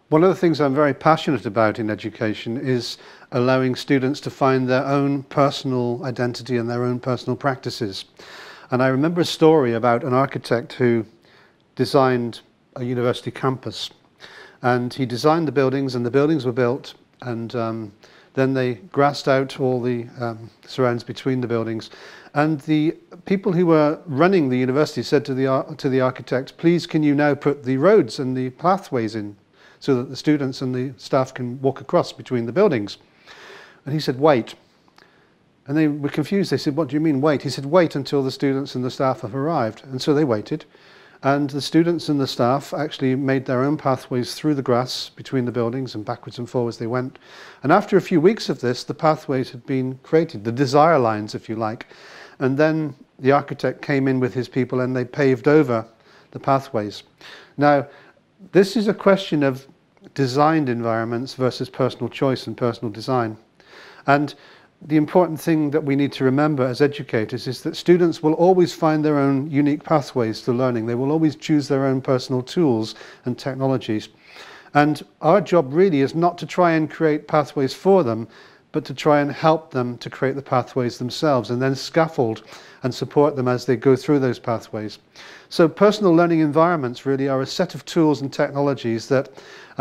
One of the things I'm very passionate about in education is allowing students to find their own personal identity and their own personal practices. And I remember a story about an architect who designed a university campus. And he designed the buildings, and the buildings were built, and then they grassed out all the surrounds between the buildings. And the people who were running the university said to the architect, please can you now put the roads and the pathways in, so that the students and the staff can walk across between the buildings. And he said, wait. And they were confused. They said, what do you mean, wait? He said, wait until the students and the staff have arrived. And so they waited. And the students and the staff actually made their own pathways through the grass between the buildings, and backwards and forwards they went. And after a few weeks of this, the pathways had been created, the desire lines, if you like. And then the architect came in with his people and they paved over the pathways. Now, this is a question of designed environments versus personal choice and personal design. And the important thing that we need to remember as educators is that students will always find their own unique pathways to learning. They will always choose their own personal tools and technologies. And our job really is not to try and create pathways for them, but to try and help them to create the pathways themselves, and then scaffold and support them as they go through those pathways. So personal learning environments really are a set of tools and technologies that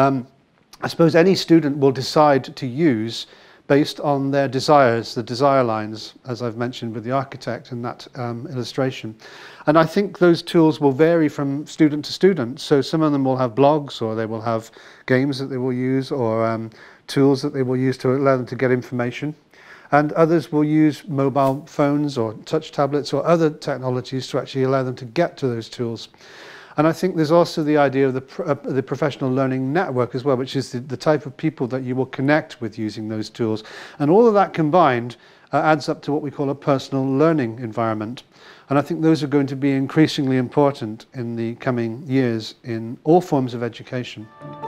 I suppose any student will decide to use based on their desires, the desire lines, as I've mentioned with the architect in that illustration. And I think those tools will vary from student to student. So some of them will have blogs, or they will have games that they will use, or tools that they will use to allow them to get information. And others will use mobile phones or touch tablets or other technologies to actually allow them to get to those tools. And I think there's also the idea of the professional learning network as well, which is the type of people that you will connect with using those tools. And all of that combined adds up to what we call a personal learning environment. And I think those are going to be increasingly important in the coming years in all forms of education.